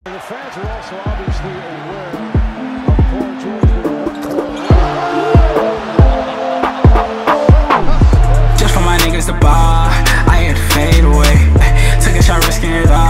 The fans are also obviously aware of Paul George with just for my niggas to buy, I had to fade away. Took a shot risking it all.